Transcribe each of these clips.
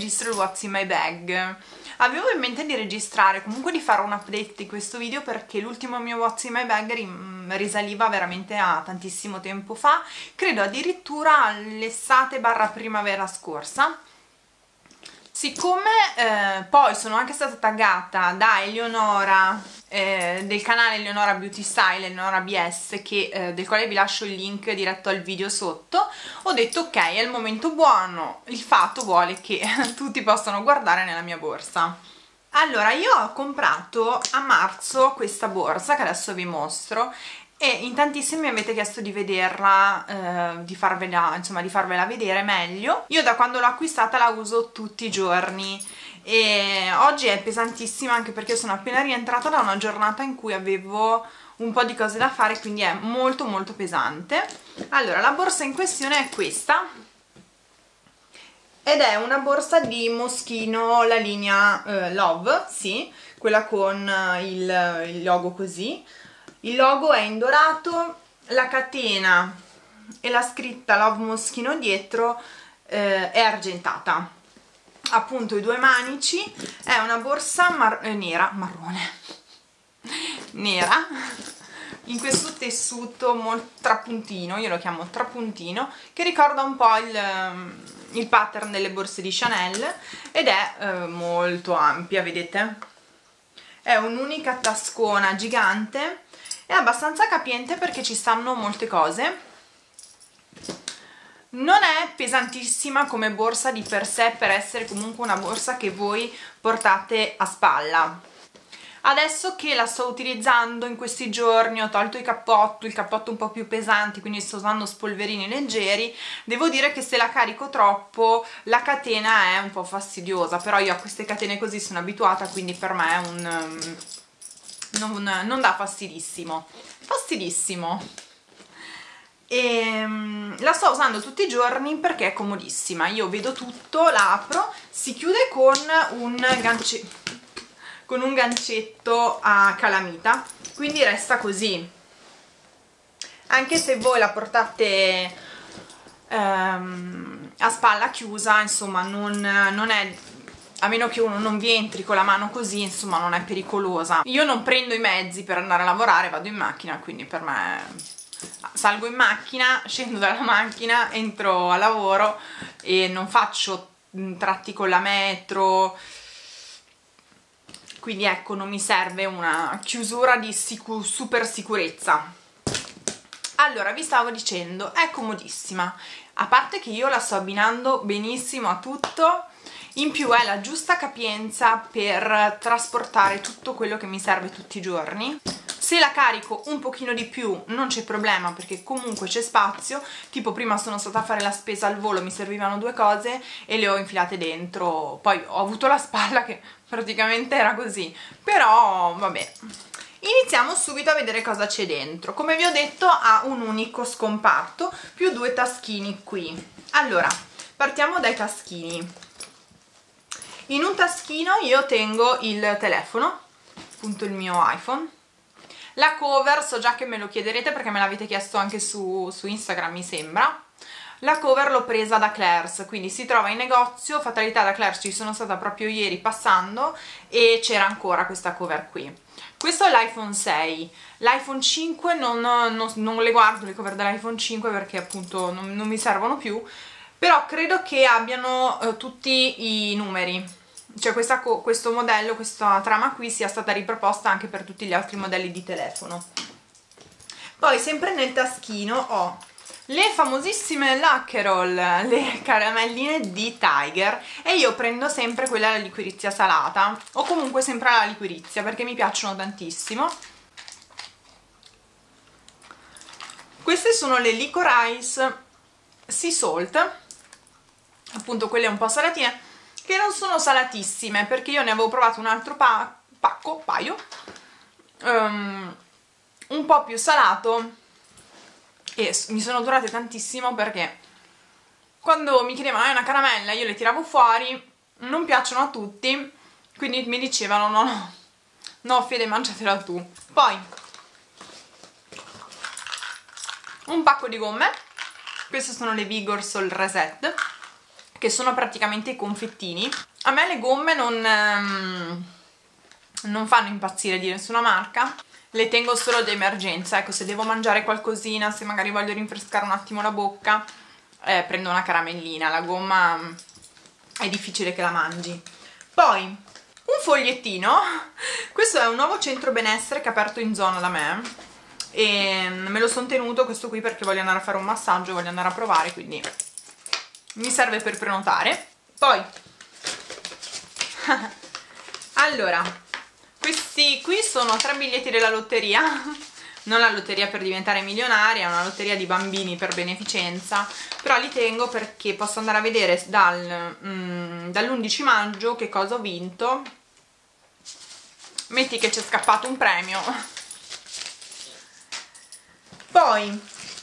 registro il What's in my bag. Avevo in mente di registrare, comunque di fare un update di questo video, perché l'ultimo mio What's in my bag risaliva veramente a tantissimo tempo fa, credo addirittura all'estate barra primavera scorsa. Siccome poi sono anche stata taggata da Eleonora del canale Eleonora Beauty Style, Eleonora BS, del quale vi lascio il link diretto al video sotto, ho detto ok, è il momento buono, il fatto vuole che tutti possano guardare nella mia borsa. Allora, io ho comprato a marzo questa borsa che adesso vi mostro, e in tantissimi mi avete chiesto di vederla, di farvela vedere meglio. Io da quando l'ho acquistata la uso tutti i giorni e oggi è pesantissima, anche perché sono appena rientrata da una giornata in cui avevo un po' di cose da fare, quindi è molto molto pesante. Allora, la borsa in questione è questa, ed è una borsa di Moschino, la linea Love, sì, quella con il logo così. Il logo è in dorato, la catena e la scritta Love Moschino dietro è argentata. Appunto i due manici, è una borsa marrone, nera, in questo tessuto molto trapuntino, io lo chiamo trapuntino, che ricorda un po' il pattern delle borse di Chanel, ed è molto ampia, vedete? È un'unica tascona gigante. È abbastanza capiente perché ci stanno molte cose. Non è pesantissima come borsa di per sé, per essere comunque una borsa che voi portate a spalla. Adesso che la sto utilizzando in questi giorni, ho tolto il cappotto un po' più pesante, quindi sto usando spolverini leggeri, devo dire che se la carico troppo la catena è un po' fastidiosa, però io a queste catene così sono abituata, quindi per me è non dà fastidissimo. E la sto usando tutti i giorni perché è comodissima. Io vedo tutto, la apro, si chiude con un gancetto a calamita, quindi resta così. Anche se voi la portate a spalla chiusa, insomma non è, a meno che uno non vi entri con la mano così, insomma non è pericolosa. Io non prendo i mezzi per andare a lavorare, vado in macchina, quindi per me salgo in macchina, scendo dalla macchina, entro a lavoro e non faccio tratti con la metro, quindi ecco, non mi serve una chiusura di super sicurezza. Allora, vi stavo dicendo, è comodissima, a parte che io la sto abbinando benissimo a tutto. In più è la giusta capienza per trasportare tutto quello che mi serve tutti i giorni. Se la carico un pochino di più non c'è problema, perché comunque c'è spazio. Tipo prima sono stata a fare la spesa al volo, mi servivano due cose e le ho infilate dentro. Poi ho avuto la spalla che praticamente era così, però vabbè. Iniziamo subito a vedere cosa c'è dentro. Come vi ho detto, ha un unico scomparto più due taschini qui. Allora, partiamo dai taschini. In un taschino io tengo il telefono, appunto il mio iPhone. La cover, so già che me lo chiederete perché me l'avete chiesto anche su Instagram, mi sembra. La cover l'ho presa da Claire's, quindi si trova in negozio, fatalità, da Claire's ci sono stata proprio ieri passando e c'era ancora questa cover qui. Questo è l'iPhone 6, l'iPhone 5 non le guardo le cover dell'iPhone 5 perché appunto non mi servono più, però credo che abbiano tutti i numeri. Cioè questo modello, questa trama qui sia stata riproposta anche per tutti gli altri modelli di telefono. Poi sempre nel taschino ho le famosissime Lacquerol, le caramelline di Tiger, e io prendo sempre quella alla liquirizia salata, o comunque sempre alla liquirizia perché mi piacciono tantissimo. Queste sono le Licorice Sea Salt, appunto quelle un po' salatine, che non sono salatissime perché io ne avevo provato un altro paio un po' più salato e mi sono durate tantissimo, perché quando mi chiedevano è una caramella io le tiravo fuori, non piacciono a tutti, quindi mi dicevano no Fede, mangiatela tu. Poi un pacco di gomme, queste sono le Vigor Sol Reset, che sono praticamente i confettini. A me le gomme non fanno impazzire di nessuna marca, le tengo solo d'emergenza, ecco, se devo mangiare qualcosina, se magari voglio rinfrescare un attimo la bocca, prendo una caramellina. La gomma è difficile che la mangi. Poi un fogliettino, questo è un nuovo centro benessere che è aperto in zona da me e me lo sono tenuto questo qui perché voglio andare a fare un massaggio, voglio andare a provare, quindi mi serve per prenotare. Poi allora, questi qui sono 3 biglietti della lotteria, non la lotteria per diventare milionaria, è una lotteria di bambini per beneficenza, però li tengo perché posso andare a vedere dall'11 maggio che cosa ho vinto. Metti che c'è scappato un premio. Poi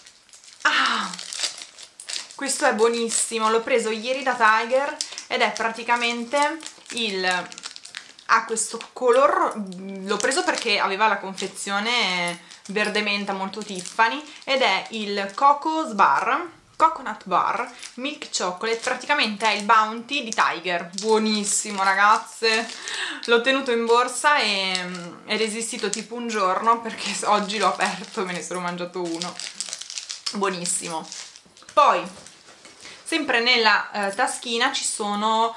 questo è buonissimo, l'ho preso ieri da Tiger ed è praticamente ha questo color, l'ho preso perché aveva la confezione verde menta molto Tiffany, ed è il Coconut Bar Milk Chocolate, praticamente è il Bounty di Tiger, buonissimo ragazze, l'ho tenuto in borsa e è resistito tipo un giorno perché oggi l'ho aperto e me ne sono mangiato uno, buonissimo. Poi sempre nella taschina ci sono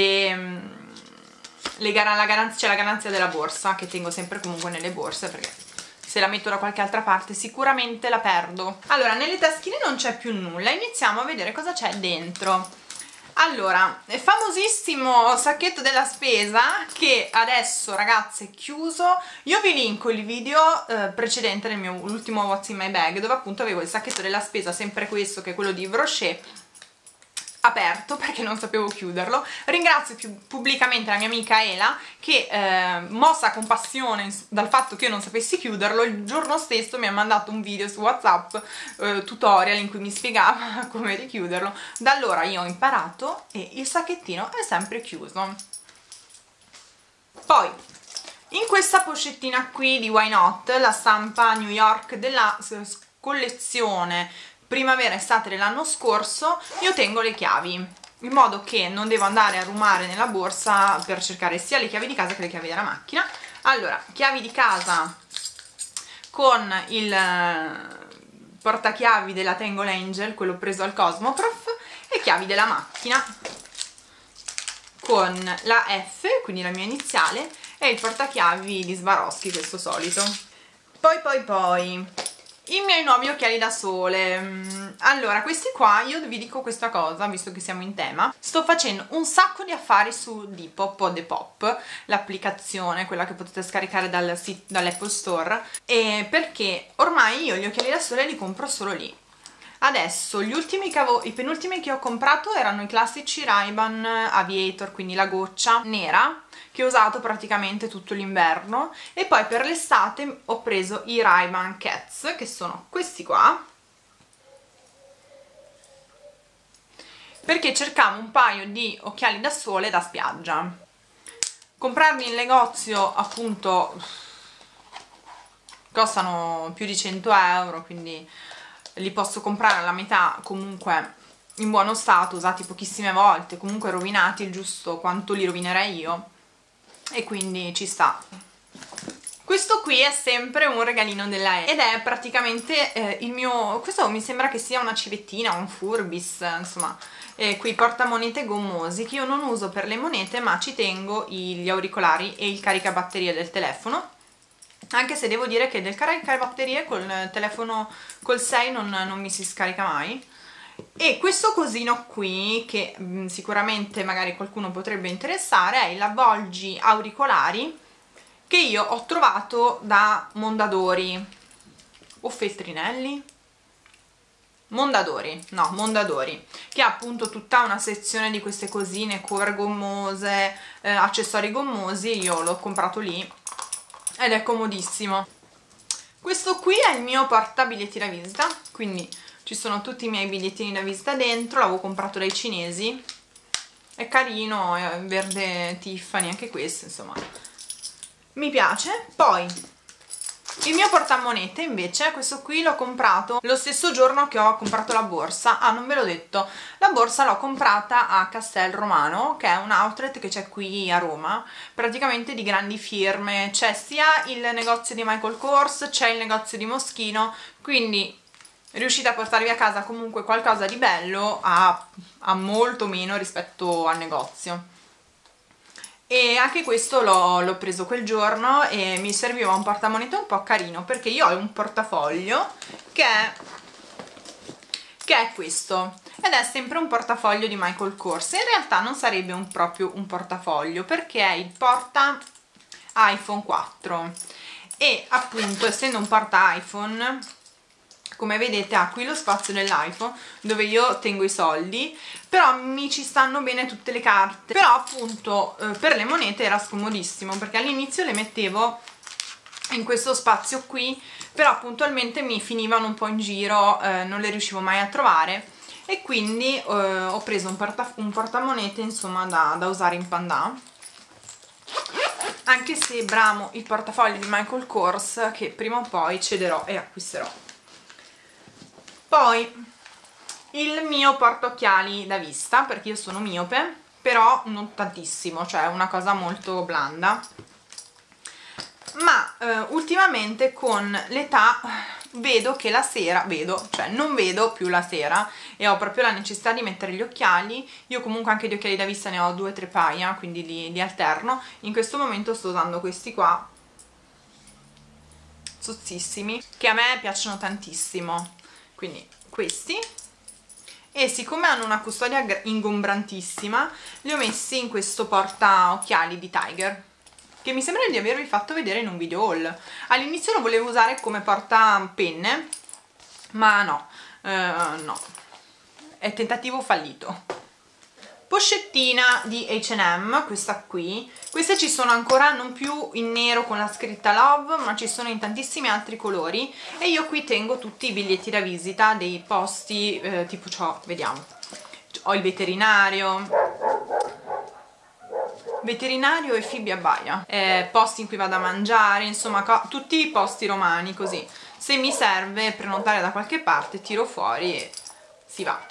la garanzia della borsa, che tengo sempre comunque nelle borse perché se la metto da qualche altra parte sicuramente la perdo. Allora, nelle taschine non c'è più nulla, iniziamo a vedere cosa c'è dentro. Allora, il famosissimo sacchetto della spesa che adesso ragazze è chiuso. Io vi linko il video precedente del mio ultimo What's in my bag, dove appunto avevo il sacchetto della spesa, sempre questo che è quello di Brochet, aperto perché non sapevo chiuderlo. Ringrazio pubblicamente la mia amica Ela che, mossa a compassione dal fatto che io non sapessi chiuderlo, il giorno stesso mi ha mandato un video su WhatsApp tutorial in cui mi spiegava come richiuderlo. Da allora io ho imparato e il sacchettino è sempre chiuso. Poi in questa pochettina qui di Why Not, la stampa New York della collezione primavera estate dell'anno scorso, io tengo le chiavi in modo che non devo andare a rumare nella borsa per cercare sia le chiavi di casa che le chiavi della macchina. Allora, chiavi di casa con il portachiavi della Tangle Angel, quello preso al Cosmoprof, e chiavi della macchina con la F, quindi la mia iniziale, e il portachiavi di Swarovski, questo solito. Poi i miei nuovi occhiali da sole. Allora, questi qua, io vi dico questa cosa, visto che siamo in tema, sto facendo un sacco di affari su Depop o Depop, l'applicazione, quella che potete scaricare dall'Apple Store, e perché ormai io gli occhiali da sole li compro solo lì. Adesso i penultimi che ho comprato erano i classici Ray-Ban Aviator, quindi la goccia nera, che ho usato praticamente tutto l'inverno, e poi per l'estate ho preso i Ray-Ban Cats, che sono questi qua, perché cercavo un paio di occhiali da sole da spiaggia. Comprarli in negozio appunto costano più di 100 euro, quindi li posso comprare alla metà, comunque in buono stato, usati pochissime volte, comunque rovinati il giusto quanto li rovinerei io, e quindi ci sta. Questo qui è sempre un regalino della ed è praticamente il mio, questo mi sembra che sia una civettina, un furbis, insomma, quei portamonete gommosi che io non uso per le monete, ma ci tengo gli auricolari e il caricabatterie del telefono, anche se devo dire che del caricabatterie col telefono col 6 non mi si scarica mai. E questo cosino qui, che sicuramente magari qualcuno potrebbe interessare, è il avvolgi auricolari che io ho trovato da Mondadori o Feltrinelli? Mondadori, che ha appunto tutta una sezione di queste cosine, cover gommose, accessori gommosi. Io l'ho comprato lì ed è comodissimo. Questo qui è il mio portabiglietti da visita, quindi ci sono tutti i miei bigliettini da visita dentro, l'avevo comprato dai cinesi, è carino, è verde Tiffany anche questo, insomma mi piace. Poi Il mio portamonete invece, questo qui l'ho comprato lo stesso giorno che ho comprato la borsa. Ah, non ve l'ho detto, la borsa l'ho comprata a Castel Romano, che è un outlet che c'è qui a Roma, praticamente di grandi firme. C'è sia il negozio di Michael Kors, c'è il negozio di Moschino, quindi riuscite a portarvi a casa comunque qualcosa di bello a molto meno rispetto al negozio. E anche questo l'ho preso quel giorno e mi serviva un portamonete un po' carino, perché io ho un portafoglio che è questo, ed è sempre un portafoglio di Michael Kors. In realtà non sarebbe proprio un portafoglio, perché è il porta iPhone 4 e appunto, essendo un porta iPhone, come vedete ha qui lo spazio dell'iPhone dove io tengo i soldi, però mi ci stanno bene tutte le carte. Però appunto per le monete era scomodissimo, perché all'inizio le mettevo in questo spazio qui, però puntualmente mi finivano un po' in giro, non le riuscivo mai a trovare, e quindi ho preso un portamonete insomma da usare in pandà, anche se bramo il portafoglio di Michael Kors, che prima o poi cederò e acquisterò. Poi il mio portaocchiali da vista, perché io sono miope, però non tantissimo, cioè una cosa molto blanda, ma ultimamente con l'età vedo che la sera, cioè non vedo più la sera e ho proprio la necessità di mettere gli occhiali. Io comunque anche di occhiali da vista ne ho 2 o 3 paia, quindi li alterno. In questo momento sto usando questi qua, sozzissimi, che a me piacciono tantissimo, quindi questi, e siccome hanno una custodia ingombrantissima li ho messi in questo porta occhiali di Tiger, che mi sembra di avervi fatto vedere in un video haul. All'inizio lo volevo usare come porta penne, ma no, no, è tentativo fallito. Pochettina di H&M, questa qui. Queste ci sono ancora non più in nero con la scritta Love, ma ci sono in tantissimi altri colori, e io qui tengo tutti i biglietti da visita dei posti, tipo ciò, vediamo, ho il veterinario e Fibbia Baia, posti in cui vado a mangiare, insomma tutti i posti romani, così se mi serve prenotare da qualche parte tiro fuori e si va.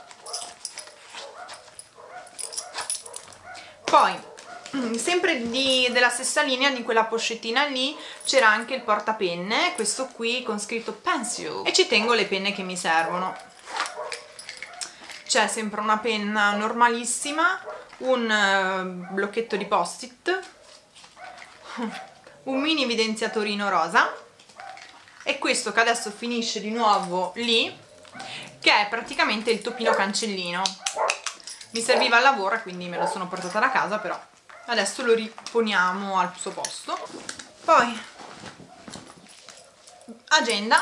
Poi sempre della stessa linea, di quella pochettina lì, c'era anche il portapenne, questo qui con scritto Pencil, e ci tengo le penne che mi servono. C'è sempre una penna normalissima, un blocchetto di post-it, un mini evidenziatorino rosa, e questo che adesso finisce di nuovo lì, che è praticamente il topino cancellino. Mi serviva al lavoro e quindi me lo sono portata da casa, però adesso lo riponiamo al suo posto. Poi agenda,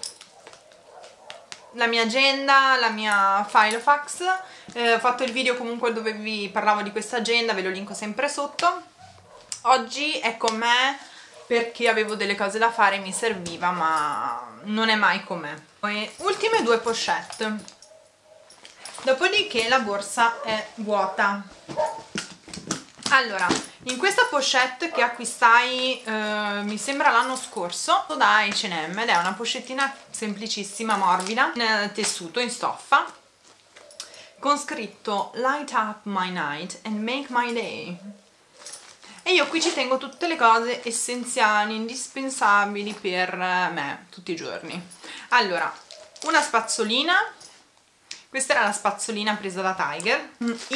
la mia agenda, la mia Filofax. Ho fatto il video comunque dove vi parlavo di questa agenda, ve lo linko sempre sotto. Oggi è con me perché avevo delle cose da fare e mi serviva, ma non è mai con me. Poi ultime 2 pochette. Dopodiché la borsa è vuota. Allora, in questa pochette che acquistai mi sembra l'anno scorso da H&M, ed è una pochettina semplicissima, morbida, in tessuto, in stoffa, con scritto Light up my night and make my day. E io qui ci tengo tutte le cose essenziali, indispensabili per me tutti i giorni. Allora, una spazzolina. Questa era la spazzolina presa da Tiger,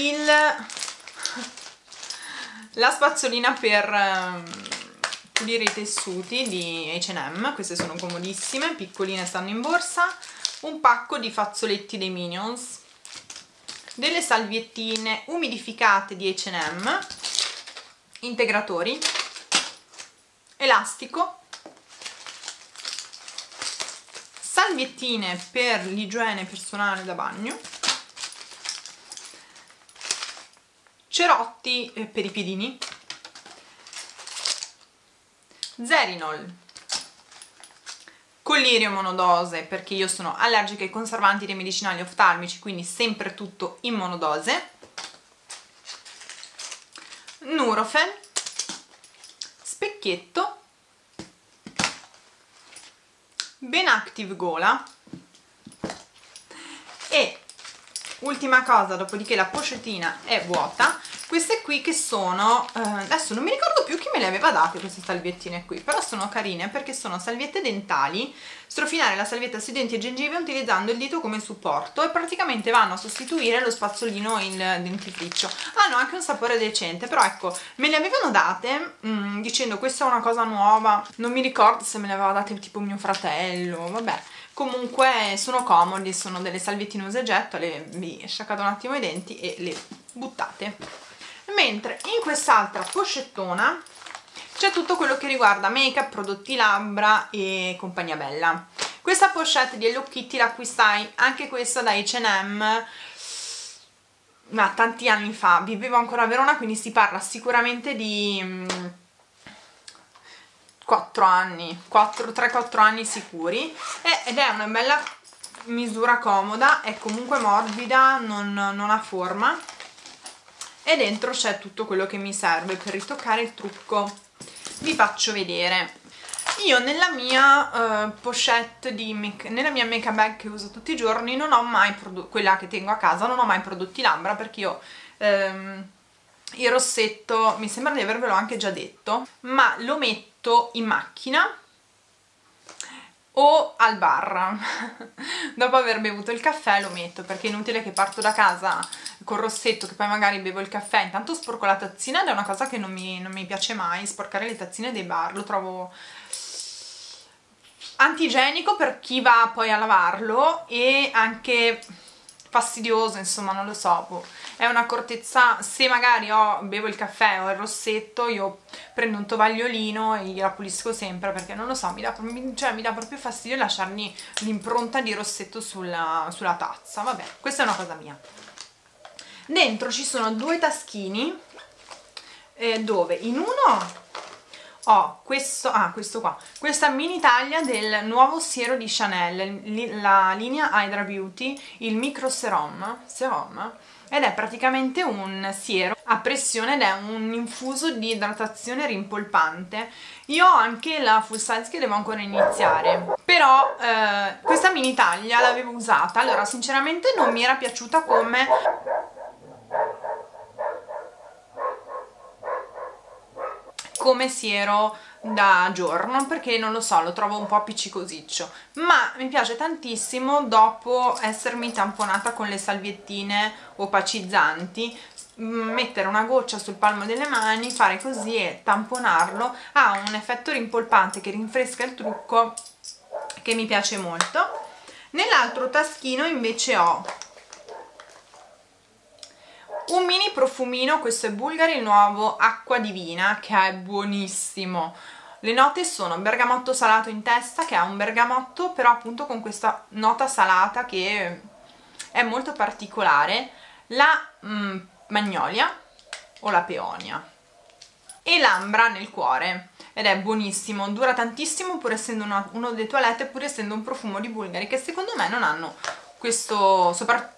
la spazzolina per pulire i tessuti di H&M, queste sono comodissime, piccoline, stanno in borsa, un pacco di fazzoletti dei Minions, delle salviettine umidificate di H&M, integratori, elastico, salviettine per l'igiene personale da bagno, cerotti per i piedini, Zerinol, collirio monodose perché io sono allergica ai conservanti dei medicinali oftalmici, quindi sempre tutto in monodose, Nurofen, specchietto, Ben Active Gola. E ultima cosa, dopodiché la pochettina è vuota, queste qui che sono, adesso non mi ricordo più chi me le aveva date queste salviettine qui, però sono carine perché sono salviette dentali. Strofinare la salvietta sui denti e gengive utilizzando il dito come supporto e praticamente vanno a sostituire lo spazzolino e il dentifricio. Hanno anche un sapore decente, però ecco, me le avevano date dicendo questa è una cosa nuova, non mi ricordo se me le aveva date tipo mio fratello, vabbè. Comunque sono comodi, sono delle salviettine usa e getta, vi sciacquate un attimo i denti e le buttate. Mentre in quest'altra pochettona c'è tutto quello che riguarda make up, prodotti labbra e compagnia bella. Questa pochette di Hello Kitty l'acquistai anche questa da H&M ma tanti anni fa, vivevo ancora a Verona, quindi si parla sicuramente di 4 anni, 3-4 anni sicuri, ed è una bella misura comoda, è comunque morbida, non ha forma, e dentro c'è tutto quello che mi serve per ritoccare il trucco. Vi faccio vedere. Io nella mia pochette nella mia make up bag che uso tutti i giorni non ho mai quella che tengo a casa, non ho mai prodotti labbra perché io il rossetto, mi sembra di avervelo anche già detto, ma lo metto in macchina o al bar dopo aver bevuto il caffè lo metto, perché è inutile che parto da casa col rossetto che poi magari bevo il caffè, intanto sporco la tazzina ed è una cosa che non mi piace mai, sporcare le tazzine dei bar, lo trovo antigenico per chi va poi a lavarlo e anche fastidioso, insomma, non lo so, boh. È un'accortezza. Se magari bevo il caffè o il rossetto, io prendo un tovagliolino e gliela pulisco sempre, perché non lo so, mi dà proprio fastidio lasciargli l'impronta di rossetto sulla tazza. Vabbè, questa è una cosa mia. Dentro ci sono due taschini dove in uno ho questo qua, questa mini taglia del nuovo siero di Chanel, la linea Hydra Beauty, il Micro Serum, ed è praticamente un siero a pressione ed è un infuso di idratazione rimpolpante. Io ho anche la full size che devo ancora iniziare, però questa mini taglia l'avevo usata, allora sinceramente non mi era piaciuta come siero da giorno, perché non lo so, lo trovo un po' appiccicosiccio, ma mi piace tantissimo dopo essermi tamponata con le salviettine opacizzanti, mettere una goccia sul palmo delle mani, fare così e tamponarlo. Ha un effetto rimpolpante che rinfresca il trucco che mi piace molto. Nell'altro taschino invece ho un mini profumino, questo è Bulgari, il nuovo Acqua Divina, che è buonissimo. Le note sono bergamotto salato in testa, che ha un bergamotto però appunto con questa nota salata che è molto particolare, la magnolia o la peonia e l'ambra nel cuore, ed è buonissimo, dura tantissimo pur essendo uno dei toilette, pur essendo un profumo di Bulgari che secondo me non hanno questo, soprattutto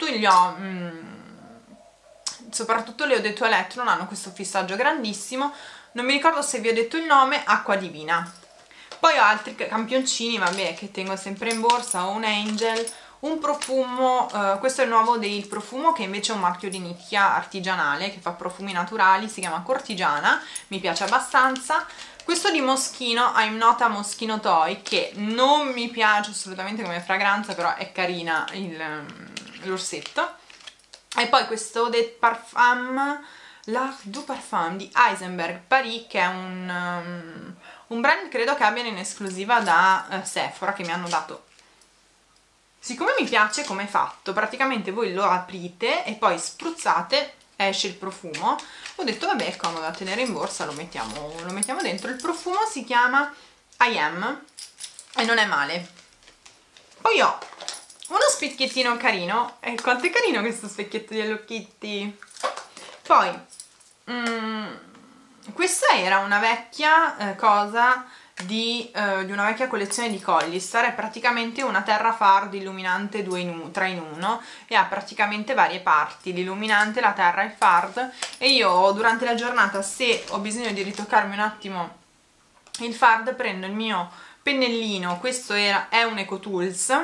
le eau de toilette non hanno questo fissaggio grandissimo. Non mi ricordo se vi ho detto il nome, Acqua Divina. Poi ho altri campioncini, vabbè, che tengo sempre in borsa, ho un Angel, un profumo, questo è il nuovo del profumo che invece è un marchio di nicchia artigianale che fa profumi naturali, si chiama Cortigiana, mi piace abbastanza. Questo di Moschino, I'm Not a Moschino Toy, che non mi piace assolutamente come fragranza, però è carina l'orsetto. E poi questo de Parfum, l'Art du Parfum di Heisenberg Paris, che è un brand credo che abbiano in esclusiva da Sephora, che mi hanno dato. Siccome mi piace come è fatto, praticamente voi lo aprite e poi spruzzate, esce il profumo, ho detto vabbè è comodo da tenere in borsa, lo mettiamo dentro. Il profumo si chiama I Am e non è male. Poi ho uno specchiettino carino, e quanto è carino questo specchietto di Hello Kitty. Poi questa era una vecchia cosa di una vecchia collezione di Collistar, è praticamente una Terra Fard illuminante 3 in 1 e ha praticamente varie parti, l'illuminante, la terra e il fard, e io durante la giornata, se ho bisogno di ritoccarmi un attimo il fard, prendo il mio pennellino, questo è un EcoTools,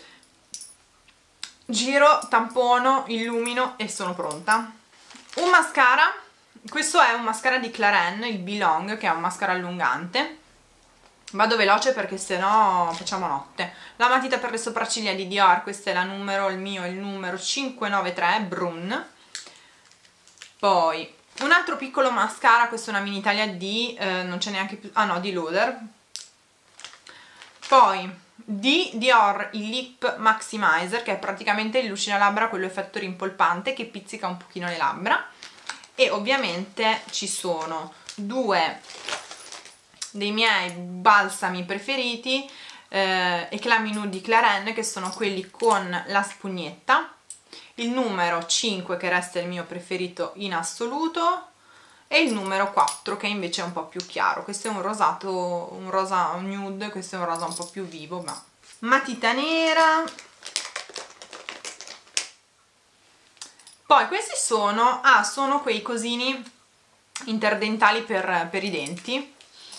giro, tampono, illumino e sono pronta. Un mascara, questo è un mascara di Clarins, il Belong, che è un mascara allungante. Vado veloce perché sennò facciamo notte. La matita per le sopracciglia di Dior, questa è la numero, il mio è il numero 593, Brun. Poi un altro piccolo mascara, questa è una mini taglia di, non c'è neanche più, ah no, di Lauder. Poi di Dior il Lip Maximizer, che è praticamente il lucinalabbra, quello effetto rimpolpante che pizzica un pochino le labbra. E ovviamente ci sono due dei miei balsami preferiti, Eclat Nude di Clarins, che sono quelli con la spugnetta, il numero 5 che resta il mio preferito in assoluto e il numero 4 che invece è un po' più chiaro. Questo è un rosato, un rosa nude, questo è un rosa un po' più vivo, ma matita nera. Poi questi sono, sono quei cosini interdentali per i denti.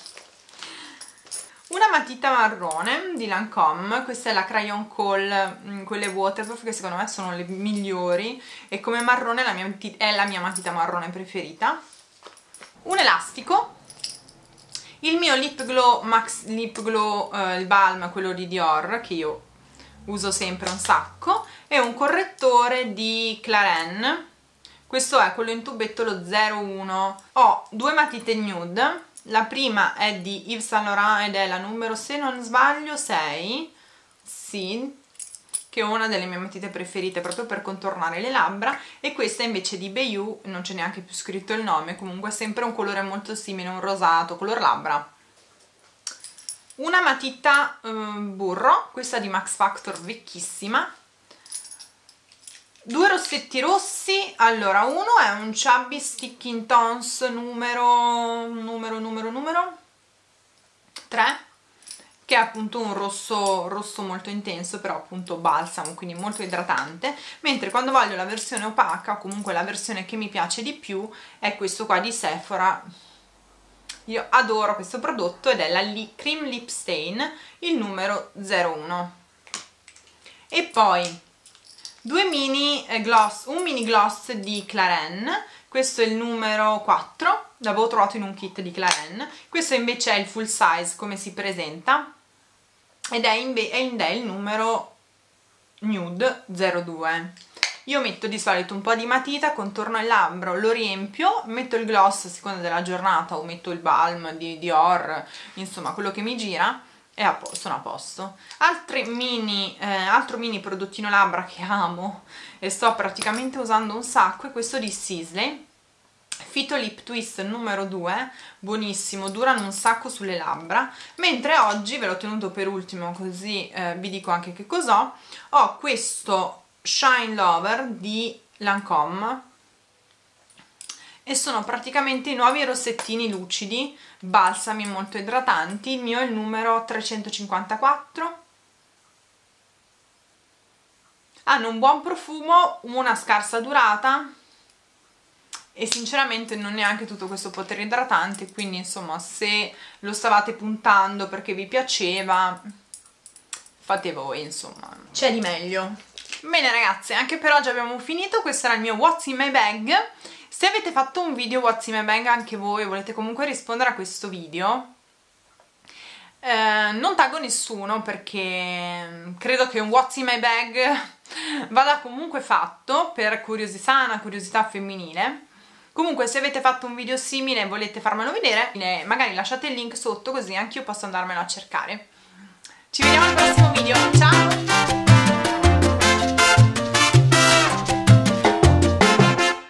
Una matita marrone di Lancome, questa è la Crayon Call, quelle waterproof che secondo me sono le migliori, e come marrone è la mia matita marrone preferita. Un elastico, il mio Lip Glow Max Lip Glow, il balm, quello di Dior, che io uso sempre un sacco, e un correttore di Clarins, questo è quello in tubetto, lo 01. Ho due matite nude. La prima è di Yves Saint Laurent ed è la numero, se non sbaglio, 6, sì, che è una delle mie matite preferite proprio per contornare le labbra, e questa invece di Bayou, non c'è neanche più scritto il nome, comunque è sempre un colore molto simile, un rosato, color labbra. Una matita burro, questa di Max Factor, vecchissima. Due rossetti rossi, allora uno è un Chubby Sticking Tones numero 3, che è appunto un rosso molto intenso, però appunto balsamo, quindi molto idratante, mentre quando voglio la versione opaca, o comunque la versione che mi piace di più, è questo qua di Sephora. Io adoro questo prodotto ed è la Cream Lip Stain, il numero 01. E poi due mini gloss, un mini gloss di Clarins, questo è il numero 4, l'avevo trovato in un kit di Clarins, questo invece è il full size come si presenta, ed è il numero nude 02. Io metto di solito un po' di matita, contorno il labbro, lo riempio, metto il gloss a seconda della giornata, o metto il balm di Dior, insomma quello che mi gira, e sono a posto. Altro mini prodottino labbra che amo e sto praticamente usando un sacco è questo di Sisley, Phyto Lip Twist numero 2, buonissimo, durano un sacco sulle labbra. Mentre oggi, ve l'ho tenuto per ultimo così vi dico anche che cos'ho, ho questo Shine Lover di Lancome e sono praticamente i nuovi rossettini lucidi, balsami molto idratanti. Il mio è il numero 354. Hanno un buon profumo, una scarsa durata e sinceramente non neanche tutto questo potere idratante, quindi insomma se lo stavate puntando perché vi piaceva, fate voi, insomma c'è di meglio. Bene ragazze, anche per oggi abbiamo finito. Questo era il mio What's in my bag. Se avete fatto un video What's in my bag anche voi, volete comunque rispondere a questo video, non taggo nessuno perché credo che un What's in my bag vada comunque fatto per sana curiosità femminile. Comunque se avete fatto un video simile e volete farmelo vedere, magari lasciate il link sotto così anche io posso andarmelo a cercare. Ci vediamo al prossimo video, ciao!